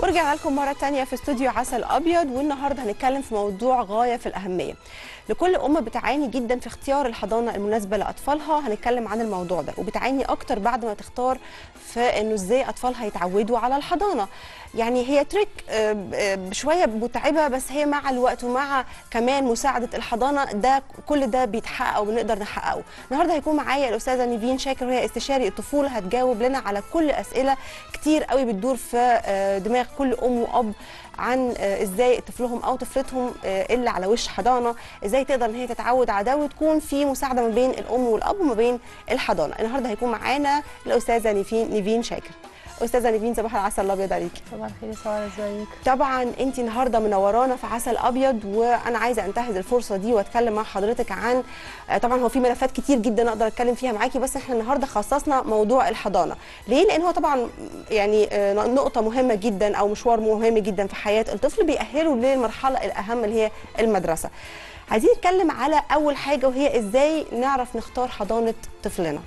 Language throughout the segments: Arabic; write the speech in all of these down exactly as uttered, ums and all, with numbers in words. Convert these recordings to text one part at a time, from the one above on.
ورجعنا لكم مرة تانية في استوديو عسل أبيض، والنهاردة هنتكلم في موضوع غاية في الأهمية لكل أم بتعاني جدا في اختيار الحضانة المناسبة لأطفالها. هنتكلم عن الموضوع ده، وبتعاني أكتر بعد ما تختار في إنه إزاي أطفالها يتعودوا على الحضانة. يعني هي تريك شوية متعبة، بس هي مع الوقت ومع كمان مساعدة الحضانة ده كل ده بيتحقق وبنقدر نحققه. النهارده هيكون معايا الأستاذة نيفين شاكر، وهي استشاري الطفولة، هتجاوب لنا على كل أسئلة كتير قوي بتدور في دماغ كل أم وأب عن ازاي طفلهم او طفلتهم اللي على وش حضانه ازاي تقدر ان هي تتعود على ده، وتكون في مساعده ما بين الام والاب وما بين الحضانه. النهارده هيكون معانا الاستاذه نيفين نيفين شاكر. استاذه نيفين، صباح العسل الابيض عليكي. صباح الخير يا ساره، ازيك؟ طبعا انت النهارده منورانا في عسل ابيض، وانا عايزه انتهز الفرصه دي واتكلم مع حضرتك عن، طبعا هو في ملفات كتير جدا اقدر اتكلم فيها معاكي، بس احنا النهارده خصصنا موضوع الحضانه. ليه؟ لان هو طبعا يعني نقطه مهمه جدا او مشوار مهم جدا في حياه الطفل، بيأهله للمرحله الاهم اللي هي المدرسه. عايزين نتكلم على اول حاجه، وهي ازاي نعرف نختار حضانه طفلنا.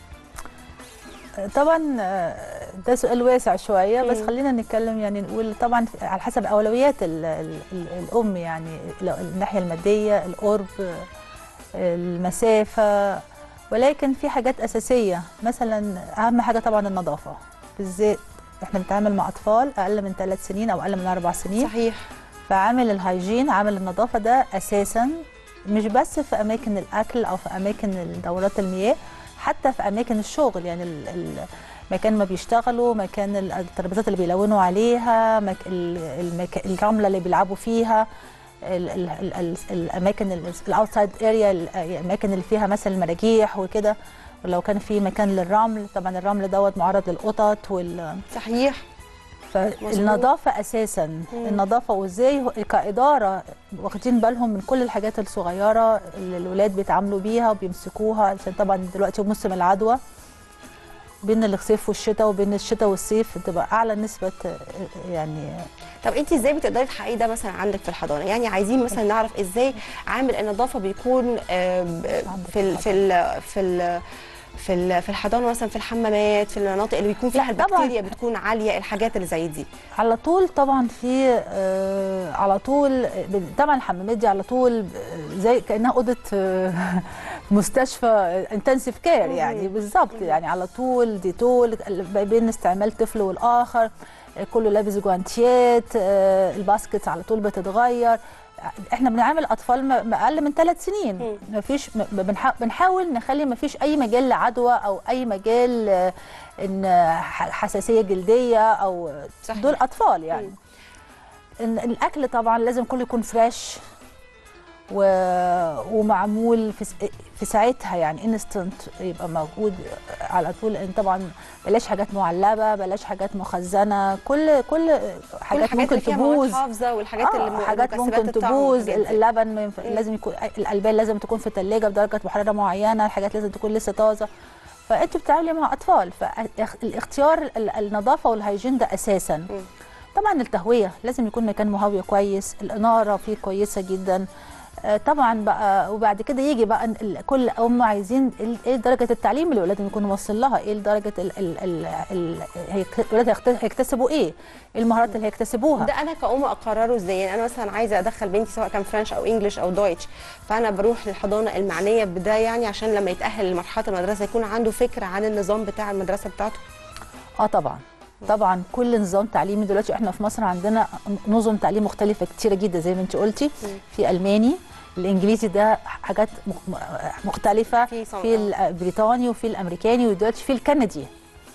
طبعا ده سؤال واسع شويه، بس خلينا نتكلم يعني نقول طبعا على حسب اولويات ال ال ال الام، يعني الناحيه الماديه، القرب، المسافه، ولكن في حاجات اساسيه. مثلا اهم حاجه طبعا النظافه، بالذات احنا بنتعامل مع اطفال اقل من ثلاث سنين او اقل من اربع سنين. صحيح. فعامل الهايجين، عامل النظافه ده اساسا، مش بس في اماكن الاكل او في اماكن دورات المياه، حتى في اماكن الشغل. يعني المكان ما بيشتغلوا، مكان الترابيزات اللي بيلونوا عليها، مك... المك... الرمله اللي بيلعبوا فيها، ال... ال... ال... الاماكن الاوتسايد اريا، الاماكن اللي فيها مثلا المراجيح وكده. ولو كان في مكان للرمل، طبعا الرمل دوت معرض للقطط وال صحيح. فالنظافه اساسا. مم. النظافه، وازاي كاداره واخدين بالهم من كل الحاجات الصغيره اللي الولاد بيتعاملوا بيها وبيمسكوها، عشان طبعا دلوقتي موسم العدوى بين الصيف والشتاء، وبين الشتاء والصيف بتبقى اعلى نسبه يعني. طب انت ازاي بتقدري تحققي ده مثلا عندك في الحضانه؟ يعني عايزين مثلا نعرف ازاي عامل النظافه بيكون في ال في ال في ال في في الحضانه، مثلا في الحمامات، في المناطق اللي بيكون فيها البكتيريا بتكون عاليه، الحاجات اللي زي دي على طول. طبعا في آه على طول طبعا الحمامات دي على طول زي كانها اوضه آه مستشفى انتنسيف كير يعني، بالظبط. يعني على طول ديتول بين استعمال طفل والاخر، كله لابس جوانتيات، آه الباسكت على طول بتتغير. احنا بنعامل اطفال اقل من ثلاث سنين، مفيش بنحاول نخلي مفيش اي مجال لعدوى او اي مجال ان حساسيه جلديه او صحيح. دول اطفال يعني. مم. الاكل طبعا لازم كله يكون فريش ومعمول في في ساعتها، يعني انستنت يبقى موجود على طول. ان طبعا بلاش حاجات معلبه، بلاش حاجات مخزنه، كل كل حاجات ممكن تبوظ، حافظه والحاجات آه اللي حاجات ممكن تبوظ. اللبن لازم يكون، الالبان لازم تكون في الثلاجه بدرجه حراره معينه، الحاجات لازم تكون لسه طازه. فانتوا بتتعاملي مع اطفال، فالاختيار النظافه والهيجين ده اساسا. م. طبعا التهويه لازم يكون مكان مهوي كويس، الاناره فيه كويسه جدا طبعا بقى. وبعد كده يجي بقى كل ام عايزين ايه درجه التعليم اللي اولادهم يكونوا واصل لها، ايه درجه الولاد هيكتسبوا ايه، المهارات اللي هيكتسبوها. ده انا كأم اقرره ازاي؟ يعني انا مثلا عايزه ادخل بنتي سواء كان فرنش او انجلش او دويتش، فانا بروح للحضانه المعنيه بده، يعني عشان لما يتاهل لمرحله المدرسه يكون عنده فكره عن النظام بتاع المدرسه بتاعته. اه طبعا طبعا كل نظام تعليمي دلوقتي احنا في مصر عندنا نظم تعليم مختلفه كتيره جدا زي ما انت قلتي. في الماني، الانجليزي ده حاجات مختلفه، في, في البريطاني وفي الامريكاني، ودلوقتي في الكندي،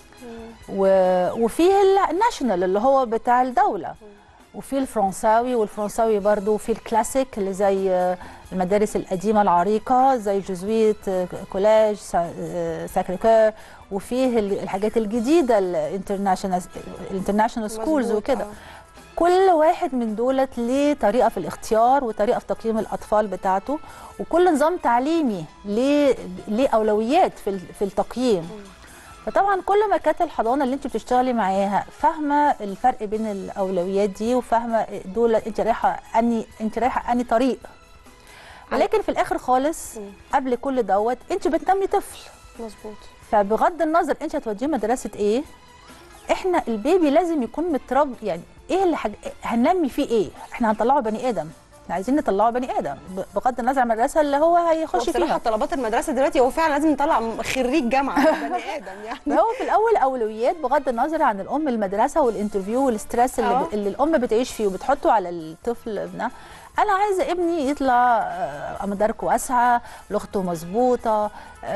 وفي الناشونال اللي هو بتاع الدوله، وفي الفرنساوي، والفرنساوي برضو في الكلاسيك اللي زي المدارس القديمه العريقه زي جوزويت، كولاج، ساكريكور، وفيه الحاجات الجديده الانترناشونال الانترناشونال سكولز وكده. كل واحد من دولت ليه طريقه في الاختيار وطريقه في تقييم الاطفال بتاعته، وكل نظام تعليمي ليه ليه اولويات في في التقييم. فطبعا كل ما كانت الحضانه اللي انت بتشتغلي معاها فاهمه الفرق بين الاولويات دي، وفاهمه دول انت رايحه اني انت رايحه اني طريق. ولكن في الاخر خالص قبل كل دوت انت بتنمي طفل. مظبوط. فبغض النظر انت هتوديه مدرسه ايه، احنا البيبي لازم يكون متربي، يعني ايه اللي حاج... هننمي فيه ايه؟ احنا هنطلعه بني ادم، احنا عايزين نطلعه بني ادم بغض النظر عن المدرسه اللي هو هيخش فيها. بصراحه طلبات المدرسه دلوقتي هو فعلا لازم نطلع خريج جامعه بني ادم يعني. هو في الاول اولويات بغض النظر عن الام المدرسه والانترفيو والستريس اللي, ب... اللي الام بتعيش فيه وبتحطه على الطفل ابنها. انا عايزه ابني يطلع مداركه واسعه، لغته مظبوطه،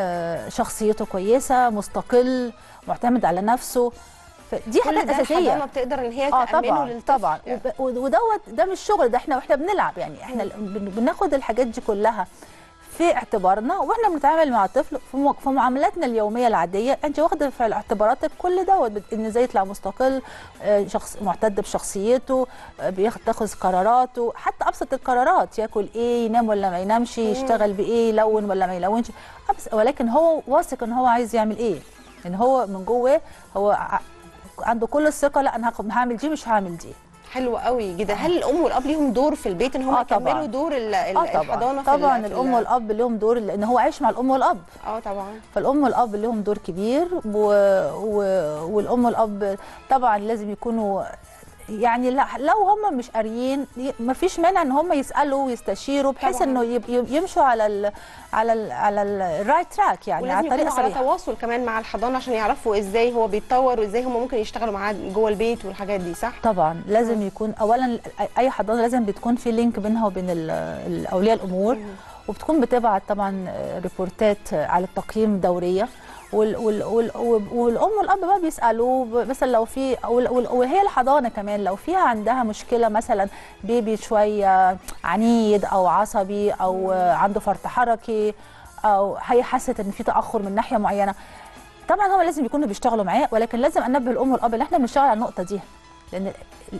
شخصيته كويسه، مستقل، معتمد على نفسه. دي حاجات اساسيه الحضانه بتقدر ان هي اه تامنه طبعا للطفل طبعا يعني. ودوت ده مش شغل، ده احنا واحنا بنلعب يعني، احنا بناخد الحاجات دي كلها في اعتبارنا واحنا بنتعامل مع الطفل في معاملاتنا اليوميه العاديه. انت واخده في اعتباراتك كل دوت، ان ازاي يطلع مستقل، شخص معتد بشخصيته، بياخد قراراته، حتى ابسط القرارات، ياكل ايه، ينام ولا ما ينامش، يشتغل بايه، يلون ولا ما يلونش، ولكن هو واثق ان هو عايز يعمل ايه، ان هو من جواه هو عنده كل الثقه، لا انا هعمل دي مش هعمل دي. حلو قوي جدا. هل الام والاب ليهم دور في البيت ان هم آه يكملوا دور آه الحضانه؟ طبعا طبعا في الام والاب ليهم دور، لان هو عايش مع الام والاب. اه طبعا. فالام والاب ليهم دور كبير، و... و... والام والاب طبعا لازم يكونوا يعني لو هم مش قاريين ما فيش مانع ان هم يسالوا ويستشيروا بحيث انه يمشوا على ال على ال على الرايت تراك يعني، على الطريق الصحيح. على تواصل كمان مع الحضانه عشان يعرفوا ازاي هو بيتطور وازاي هم ممكن يشتغلوا معاه جوه البيت والحاجات دي، صح؟ طبعا لازم م. يكون اولا اي حضانه لازم بتكون في لينك بينها وبين اولياء الامور، م. وبتكون بتبعت طبعا ريبورتات على التقييم دوريه، وال وال وال والام والاب بقى بيسالوا مثلا لو في، وهي الحضانه كمان لو فيها عندها مشكله، مثلا بيبي شويه عنيد او عصبي او عنده فرط حركي او هي حست ان في تاخر من ناحيه معينه، طبعا هم لازم يكونوا بيشتغلوا معاه، ولكن لازم انبه الام والاب ان احنا بنشتغل على النقطه دي، لان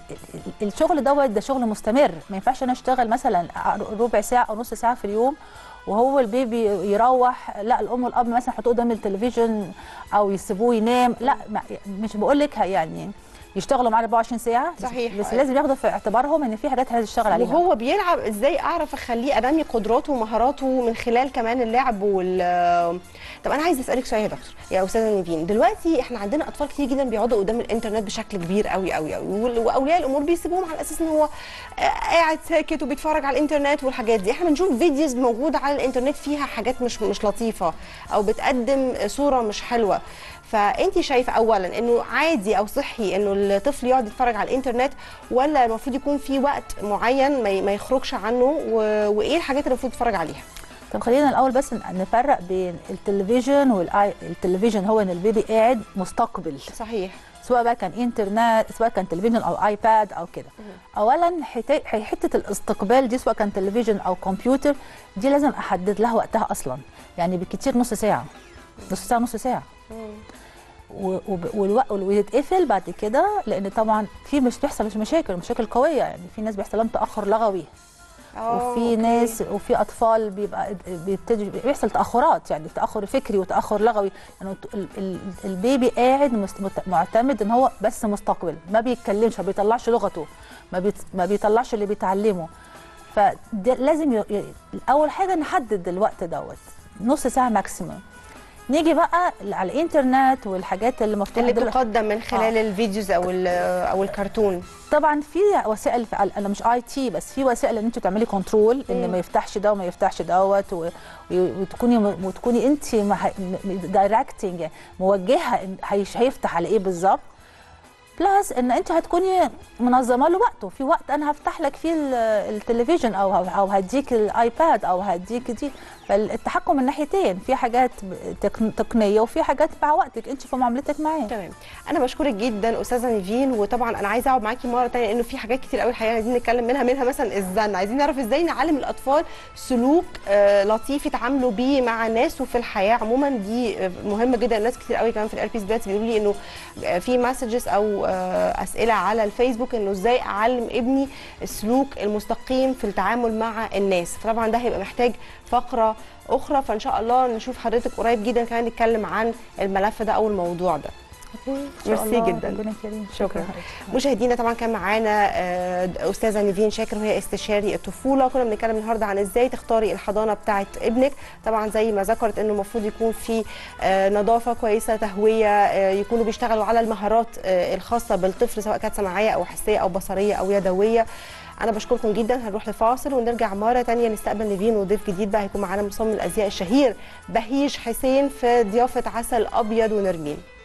الشغل دوت ده شغل مستمر. ما ينفعش انا اشتغل مثلا ربع ساعه او نص ساعه في اليوم وهو البيبي يروح، لا الام والاب مثلا يحطوه قدام التلفزيون او يسيبوه ينام، لا مش بقول لك يعني يشتغلوا معاه أربعة وعشرين ساعه، صحيح، بس لازم ياخدوا في اعتبارهم ان في حاجات عايز يشتغل عليها. وهو بيلعب ازاي اعرف اخليه انمي قدراته ومهاراته من خلال كمان اللعب وال طب انا عايزه اسالك سؤال يا دكتور يا استاذه نيفين، دلوقتي احنا عندنا اطفال كتير جدا بيقعدوا قدام الانترنت بشكل كبير قوي قوي قوي، واولياء الامور بيسيبوهم على اساس ان هو قاعد ساكت وبيتفرج على الانترنت والحاجات دي. احنا بنشوف فيديوز موجوده على الانترنت فيها حاجات مش مش لطيفه او بتقدم صوره مش حلوه، فانت شايفه اولا انه عادي او صحي انه الطفل يقعد يتفرج على الانترنت، ولا المفروض يكون في وقت معين ما يخرجش عنه، وايه الحاجات اللي المفروض يتفرج عليها؟ طب خلينا الاول بس نفرق بين التلفزيون والاي التلفزيون هو ان البيبي قاعد مستقبل، صحيح، سواء بقى كان انترنت سواء كان تلفزيون او ايباد او كده. اولا حته الاستقبال دي سواء كان تلفزيون او كمبيوتر دي لازم احدد لها وقتها اصلا، يعني بالكتير نص ساعه نص ساعه نص ساعه ويتقفل بعد كده، لان طبعا في مش بيحصل مش مشاكل مشاكل قويه، يعني في ناس بيحصل لهم تاخر لغوي، وفي ناس وفي اطفال بيبقى بيبتدي بيحصل تاخرات، يعني تاخر فكري وتاخر لغوي، يعني البيبي قاعد معتمد ان هو بس مستقبل، ما بيتكلمش ما بيطلعش لغته، ما بيت ما بيطلعش اللي بيتعلمه. فلازم ي... اول حاجه نحدد الوقت دوت نص ساعه ماكسيموم. نيجي بقى على الانترنت والحاجات اللي مفتوحه اللي بتقدم من خلال آه. الفيديوز او او الكرتون. طبعا في وسائل، انا مش اي تي بس في وسائل ان انت تعملي كنترول ان ما يفتحش ده وما يفتحش دوت، وتكوني وتكوني انت دايركتنج موجهه هيفتح على ايه بالظبط، بلس ان انت هتكوني منظمه له وقته، في وقت انا هفتح لك فيه التلفزيون او او هديك الايباد او هديك دي، فالتحكم من ناحيتين، في حاجات تقنيه وفي حاجات مع وقتك انت في معاملتك معاه. تمام، انا بشكرك جدا استاذه نيفين، وطبعا انا عايزه اقعد معاكي مره ثانيه لانه في حاجات كتير قوي الحقيقه عايزين نتكلم منها منها مثلا الزن، عايزين نعرف ازاي نعلم الاطفال سلوك آه لطيف يتعاملوا بيه مع الناس وفي الحياه عموما، دي مهمه جدا. ناس كتير قوي كمان في الار بي سي دلوقتي بيقولوا لي انه في مسجز او آه اسئله على الفيسبوك انه ازاي اعلم ابني السلوك المستقيم في التعامل مع الناس، فطبعا ده هيبقى محتاج فقره اخرى، فان شاء الله نشوف حضرتك قريب جدا كمان نتكلم عن الملف ده او الموضوع ده. ميرسي جدا. شكرا. مشاهدينا طبعا كان معانا استاذه نيفين شاكر وهي استشاري الطفوله. كنا بنتكلم النهارده عن ازاي تختاري الحضانه بتاعه ابنك. طبعا زي ما ذكرت انه المفروض يكون في نظافه كويسه، تهويه، يكونوا بيشتغلوا على المهارات الخاصه بالطفل سواء كانت سمعيه او حسيه او بصريه او يدويه. انا بشكركم جدا. هنروح لفاصل ونرجع مره ثانيه نستقبل نيفين وضيف جديد بقى هيكون معانا مصمم الازياء الشهير بهيج حسين في ضيافه عسل ابيض ونرمين.